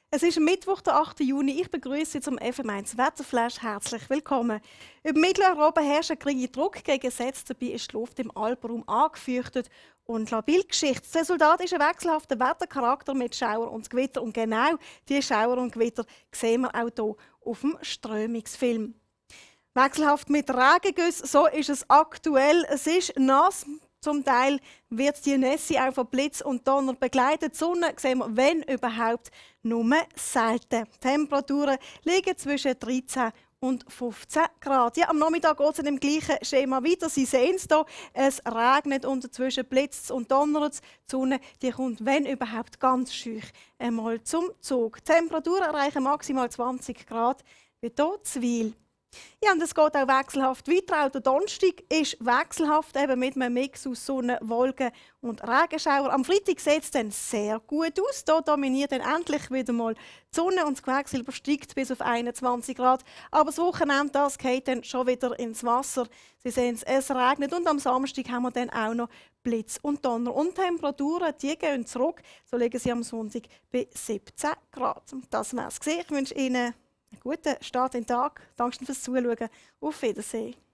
Es ist Mittwoch, der 8. Juni. Ich begrüße Sie zum FM1 Wetterflash. Herzlich willkommen. Über Mitteleuropa herrscht ein geringer Druck gegen Gesetze. Dabei ist die Luft im Alpenraum angefürchtet und labil geschichtet. Das Resultat ist ein wechselhafter Wettercharakter mit Schauer und Gewitter. Und genau diese Schauer und Gewitter sehen wir auch hier auf dem Strömungsfilm. Wechselhaft mit Regengüssen, so ist es aktuell. Es ist nass. Zum Teil wird die Nässe auch von Blitz und Donner begleitet. Die Sonne sehen wir, wenn überhaupt, nur selten. Die Temperaturen liegen zwischen 13 und 15 Grad. Ja, am Nachmittag geht es in dem gleichen Schema weiter. Sie sehen es hier. Es regnet und dazwischen blitzt und donnert. Die Sonne die kommt, wenn überhaupt, ganz schüch einmal zum Zug. Die Temperaturen erreichen maximal 20 Grad, wie hier in Wil. Ja, und es geht auch wechselhaft weiter. Auch der Donnerstag ist wechselhaft, eben mit einem Mix aus Sonne, Wolken und Regenschauer. Am Freitag sieht es dann sehr gut aus. Hier dominiert dann endlich wieder mal die Sonne und das Quecksilber steigt bis auf 21 Grad. Aber das Wochenende das geht dann schon wieder ins Wasser. Sie sehen es regnet und am Samstag haben wir dann auch noch Blitz und Donner. Und die Temperaturen die gehen zurück. So liegen sie am Sonntag bei 17 Grad. Das war's. Ich wünsche Ihnen einen guten Start in den Tag. Danke fürs Zuschauen. Auf Wiedersehen.